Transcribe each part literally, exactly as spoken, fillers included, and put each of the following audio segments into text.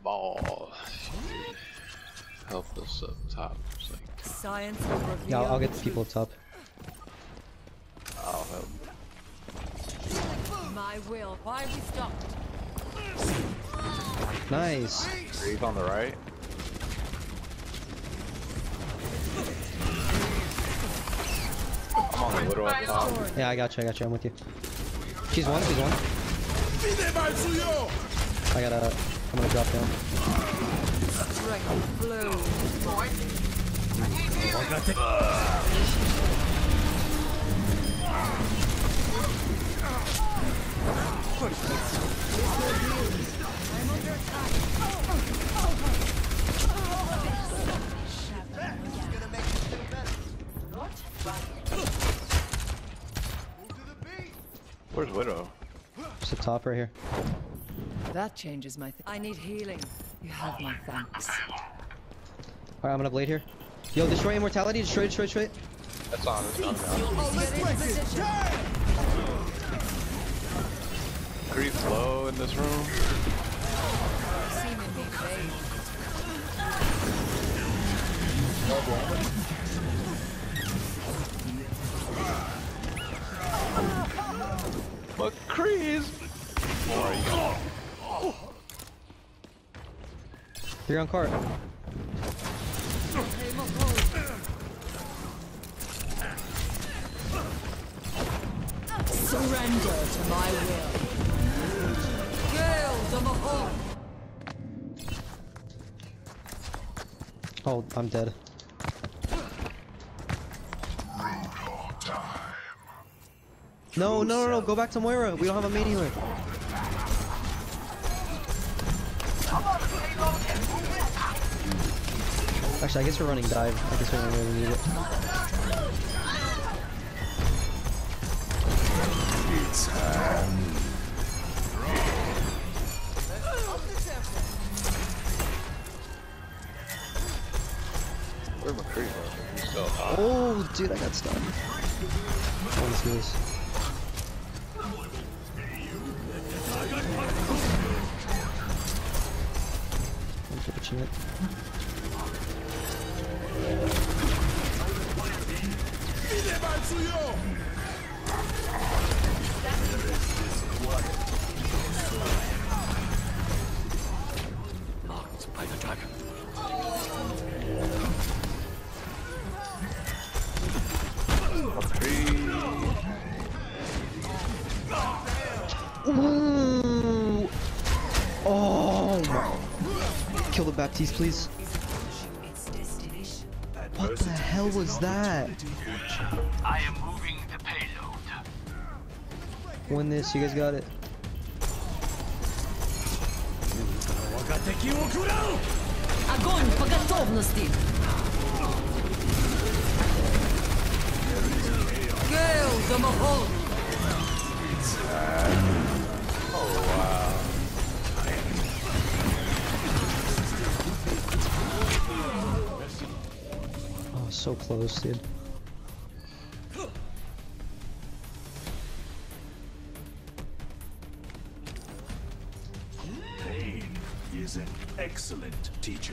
ball. Help us up top. It's like, Science will reveal Yeah, I'll, I'll get the the people up top. I'll help. My will. Why we stopped? Nice. Breathe on the right. I'm on the Widow up top. Yeah, I got you. I got you. I'm with you. She's one. She's one. I gotta. I'm gonna drop down. Strength flows. I'm under attack. Where's Widow? Just the top right here. That changes my. Th I need healing. You have my thanks. Alright, I'm gonna blade here. Yo, destroy immortality. Destroy, destroy, destroy it. That's on. It's on. Creep low in this room. Seemingly vague. McCree's. You're on cart. Surrender to my will. Gale the Mahal. Oh, I'm dead. No, no, no, no, go back to Moira. We don't have a main healer. Actually, I guess we're running dive. I guess we don't really need it. It's time. Where's McCree? He's still hot. Oh, dude, I got stunned. I want to see this. Unfortunate. Marked by the dragon. Ooh. Oh my. Kill the Baptiste, please. What the hell was that? I am moving the payload. Win this, you guys got it. Огонь по готовности. Gale the Mahal. Oh wow. Oh, so close, dude. Pain is an excellent teacher.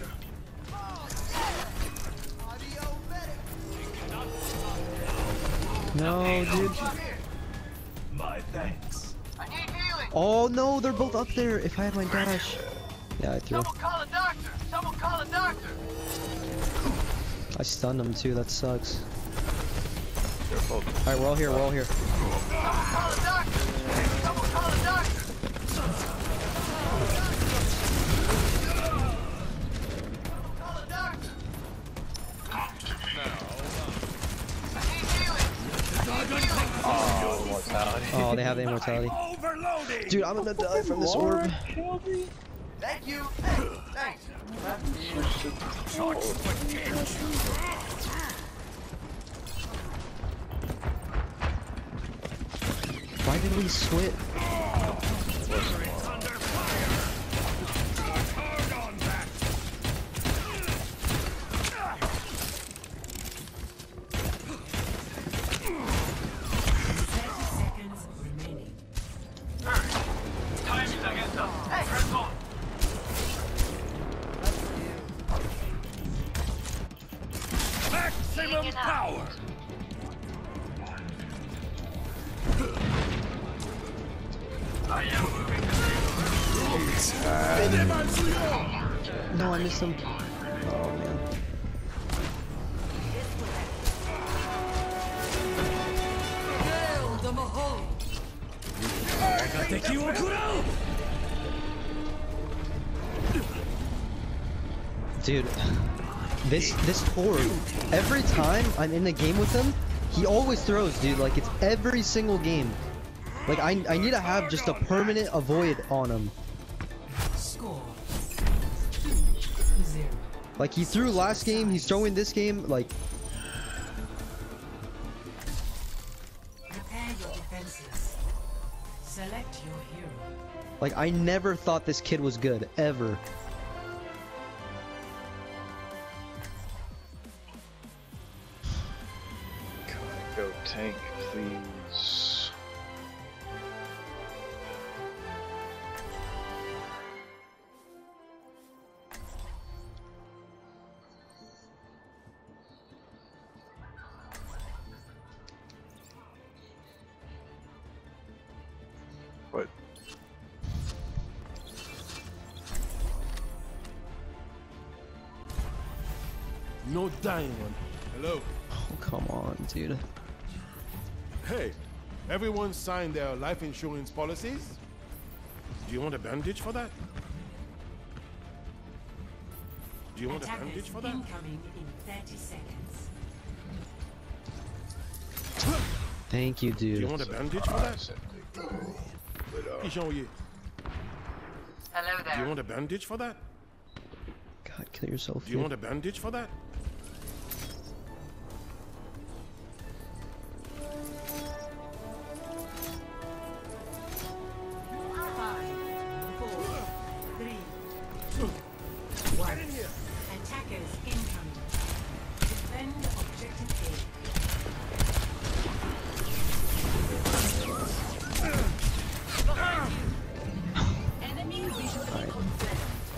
No, dude. My thanks. Oh no, they're both up there. If I had my dash. Yeah, I threw. Someone call a doctor! Someone call a doctor! I stunned him too, that sucks. Careful. Alright, we're all here, we're all here. Someone call a doctor! Someone call a doctor! Call a doctor! Oh, mortality. Oh, they have the immortality. Overloading. Dude, I'm gonna die from this orb. Thank you! Hey, thanks! Why did we switch? power. I am moving the No, I missed him. Oh man. Hail the Mahal! Dude, this this horde, every time I'm in a game with him, he always throws, dude. Like it's every single game. Like I I need to have just a permanent avoid on him. Score two zero. Like he threw last game, he's throwing this game. Like Prepare your defenses. Select your hero. like I never thought this kid was good ever. Can I go tank, please? What? No dying one. Hello. Oh come on, dude. Hey, everyone signed their life insurance policies? Do you want a bandage for that? Do you want a bandage for that? Incoming in thirty seconds. Thank you, Do you dude. want a bandage for that? Kishoye, Hello do you there. want a bandage for that? God, kill yourself. Do you dude. want a bandage for that? Five, four, three, two, one. Attackers incoming. Defend objective A. Enemy visually confirmed.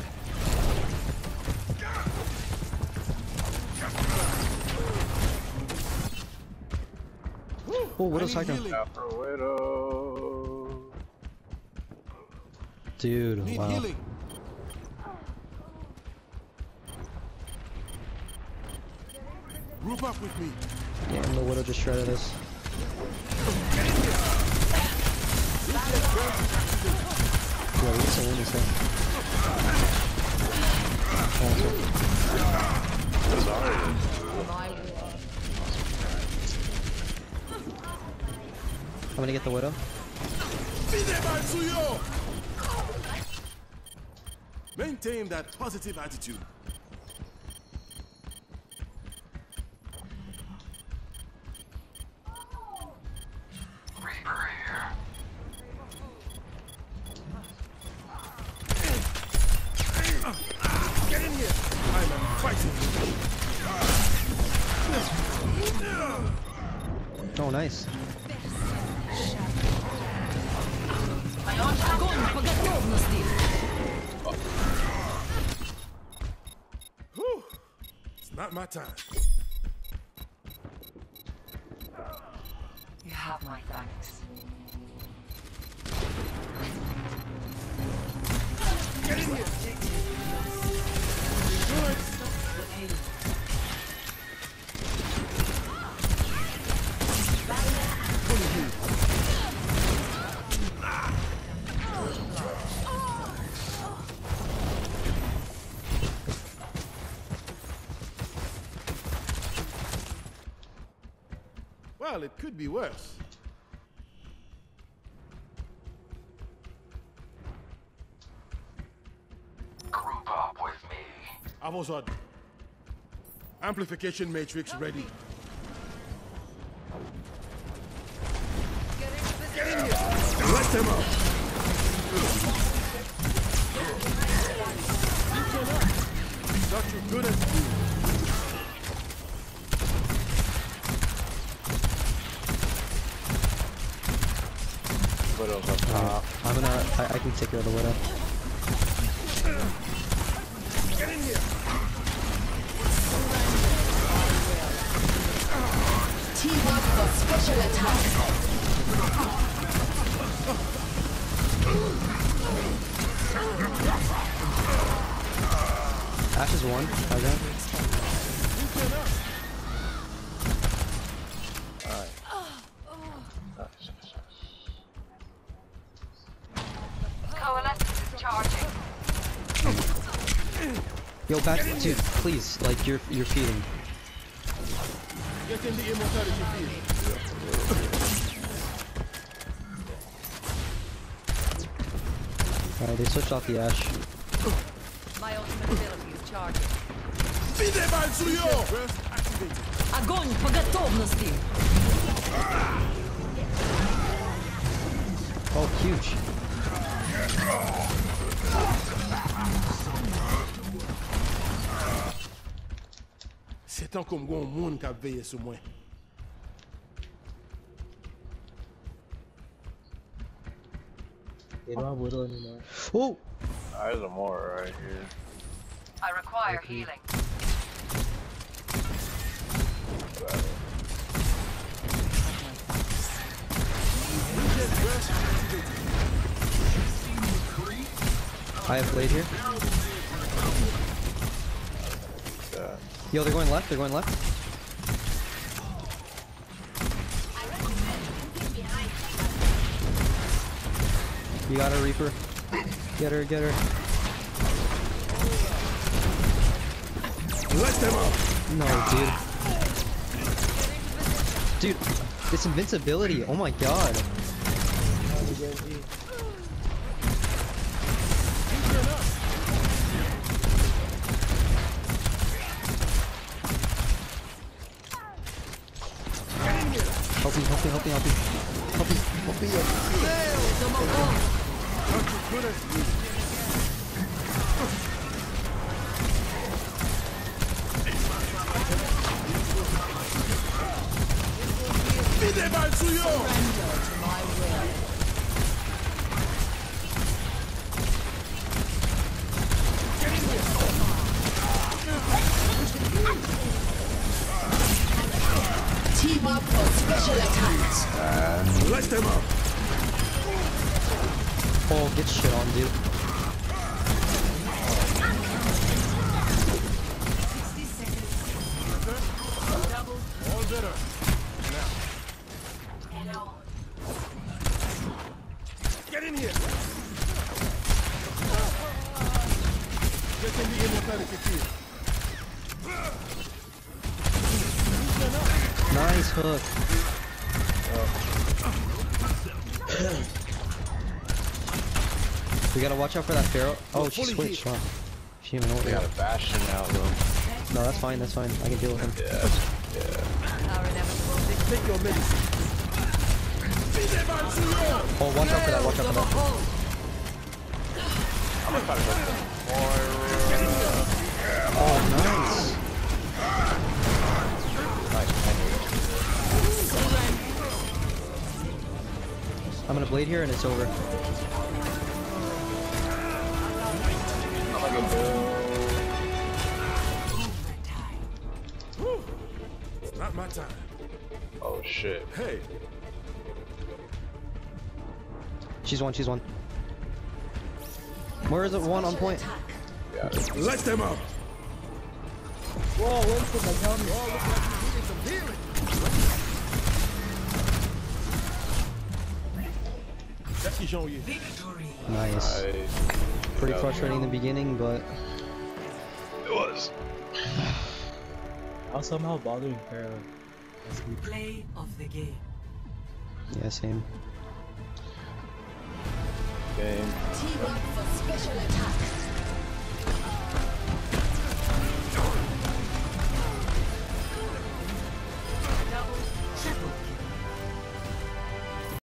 Oh, what I a need second. healing. Afro Widow. Dude, Need wow. healing. Group up with me. Damn, the Widow just shredded us. Yeah, we can still win this thing. I'm gonna get the Widow. Maintain that positive attitude. Reaper here. Get in here. I am fighting. Oh, nice. Whew. It's not my time. You have my thanks. Get in here. Good. Well, it could be worse. Group up with me. I was on. Amplification matrix ready. Get in here. Let them out. Not you good at you. Widow's up top. I'm gonna. I, I can take care of the Widow. Get in here. Team up for special attack. Ash is one. Okay. Coalescence is charging. Yo, back, dude. Please, like you're you're feeding. Get in the immortality field. Alright, they switched off the Ash. My ultimate ability is charging. Видевай суё! Огонь по готовности! Oh, huge. C'est tant comme un monde qui a veillé sur moi. They don't have Widow anymore. Oh! There's a more right here. I require healing. I have Blade here. Yo, they're going left. They're going left. You got her, Reaper. Get her, get her. Let them up! No, dude. Dude, this invincibility. Oh my god. Help me, help me, help me, help me. Help me, help me. Видевай суё! Team up for special attacks. Let them up! Oh, get shit on, dude. All better. Get in here! Get in the immortality field. Nice hook. We gotta watch out for that Pharaoh. Oh, she switched. Huh? She didn't even know They what got a Bastion out though. No, that's fine, that's fine. I can deal with him. Yeah, yeah. Our inevitable victory. Take your medicine. Видевай суё! Oh, watch out for that, watch out for that. I'm gonna try to hit them. Oh, nice. Nice I'm gonna blade here and it's over. It's not my time. Oh shit. Hey, She's one, she's one. Where is it? One on point. Yeah. let them up! Whoa, wait for my helmet. Oh, look like you needed some healing. That's qui Jean-Yves. Nice. Nice. Pretty Yeah. frustrating in the beginning, but It was. I was somehow bothering Pharaoh. Play of the game. yeah, same. Game. Team up for special attack.